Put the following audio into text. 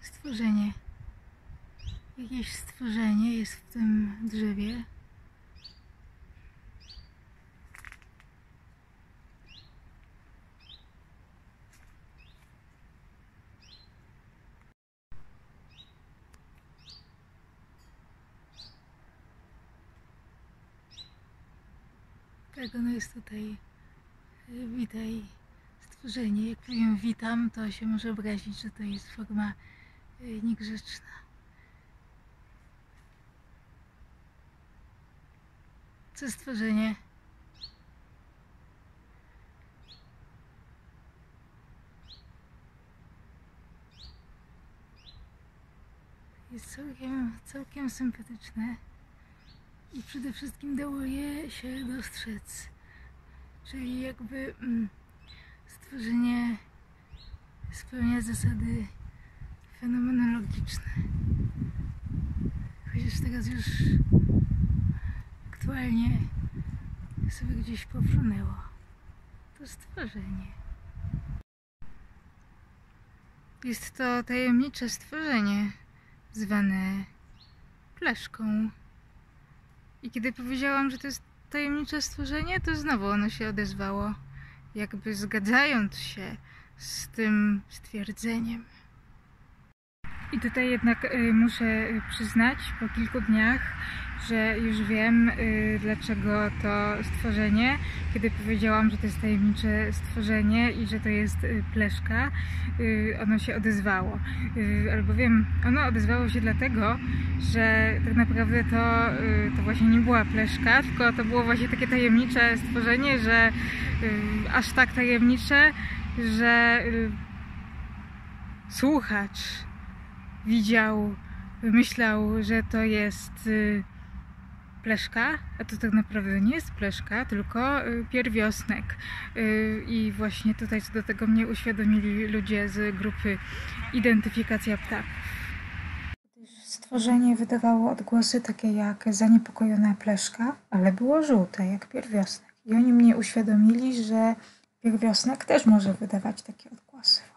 stworzenie. Jakieś stworzenie jest w tym drzewie. Tak, ono jest tutaj. Witaj, stworzenie. Jak powiem witam, to się może obrazić, że to jest forma niegrzeczna. Co stworzenie? Jest całkiem sympatyczne i przede wszystkim dało je się dostrzec. Czyli jakby stworzenie spełnia zasady fenomenologiczne. Chociaż teraz już aktualnie sobie gdzieś powrunęło. To stworzenie. Jest to tajemnicze stworzenie zwane Plaszką. I kiedy powiedziałam, że to jest tajemnicze stworzenie, to znowu ono się odezwało, jakby zgadzając się z tym stwierdzeniem. I tutaj jednak muszę przyznać po kilku dniach, że już wiem, dlaczego to stworzenie, kiedy powiedziałam, że to jest tajemnicze stworzenie i że to jest Plaszka, ono się odezwało. Albowiem ono odezwało się dlatego, że tak naprawdę to właśnie nie była Plaszka, tylko to było właśnie takie tajemnicze stworzenie, że aż tak tajemnicze, że słuchacz myślał, że to jest Plaszka, a to tak naprawdę nie jest Plaszka, tylko pierwiosnek. I właśnie tutaj co do tego mnie uświadomili ludzie z grupy Identyfikacja Ptaków. Stworzenie wydawało odgłosy takie jak zaniepokojona Plaszka, ale było żółte jak pierwiosnek. I oni mnie uświadomili, że pierwiosnek też może wydawać takie odgłosy.